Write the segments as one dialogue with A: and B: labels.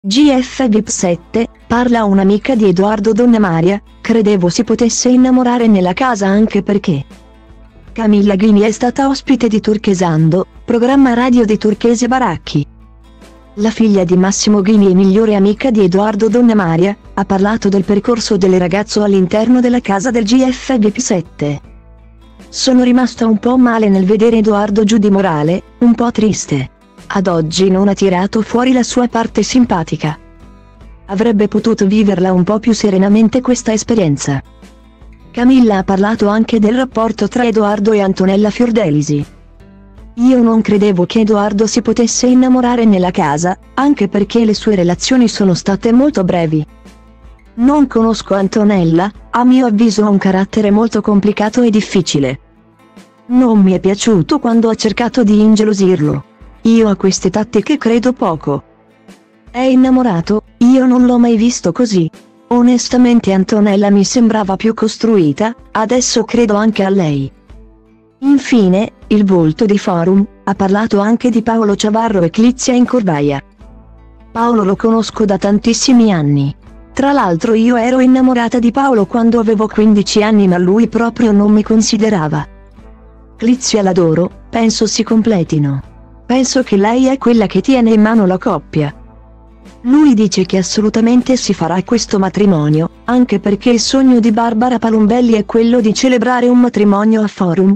A: GF VIP 7, parla un'amica di Edoardo Donnamaria, credevo si potesse innamorare nella casa anche perché Camilla Ghini è stata ospite di Turchesando, programma radio di Turchese Baracchi. La figlia di Massimo Ghini e migliore amica di Edoardo Donnamaria, ha parlato del percorso del ragazzo all'interno della casa del GF VIP 7. Sono rimasta un po' male nel vedere Edoardo giù di morale, un po' triste. Ad oggi non ha tirato fuori la sua parte simpatica. Avrebbe potuto viverla un po' più serenamente questa esperienza. Camilla ha parlato anche del rapporto tra Edoardo e Antonella Fiordelisi. Io non credevo che Edoardo si potesse innamorare nella casa, anche perché le sue relazioni sono state molto brevi. Non conosco Antonella, a mio avviso ha un carattere molto complicato e difficile. Non mi è piaciuto quando ha cercato di ingelosirlo. Io a queste tattiche credo poco. È innamorato? Io non l'ho mai visto così. Onestamente Antonella mi sembrava più costruita, adesso credo anche a lei. Infine, il volto di Forum, ha parlato anche di Paolo Ciavarro e Clizia Incurvaia. Paolo lo conosco da tantissimi anni. Tra l'altro io ero innamorata di Paolo quando avevo 15 anni ma lui proprio non mi considerava. Clizia l'adoro, penso si completino. Penso che lei è quella che tiene in mano la coppia. Lui dice che assolutamente si farà questo matrimonio, anche perché il sogno di Barbara Palombelli è quello di celebrare un matrimonio a Forum.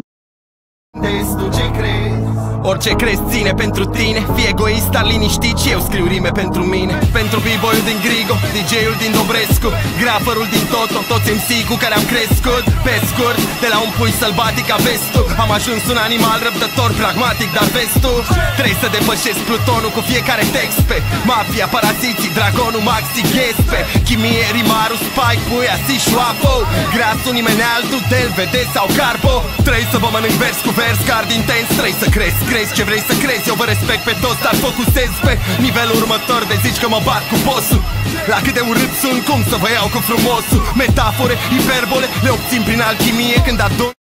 B: Orice crezi ține pentru tine. Fii egoist, dar liniștit și eu scriu rime pentru mine. Pentru b-boy-ul din Grigo, DJ-ul din Dobrescu, graferul din Toto, toți MC cu care am crescut. Pe scurt, de la un pui sălbatic a vestul, am ajuns un animal răbdător, pragmatic, dar vestul trebuie să depășesc plutonul cu fiecare text pe mafia, paraziții, dragonul, maxi, ghespe chimie, rimarul, spike, puia, sișu, apo grasul, nimeni altul, del, vede sau carbo. Trebuie să vă mănânc vers cu vers, card intens, trebuie să crezi. Crezi ce vrei să crezi, eu vă respect pe toți, dar focusez pe nivelul următor. De zici că mă bat cu bossul. La cât de urât sunt, cum să vă iau cu frumosul. Metafore, hiperbole, le obțin prin alchimie când adun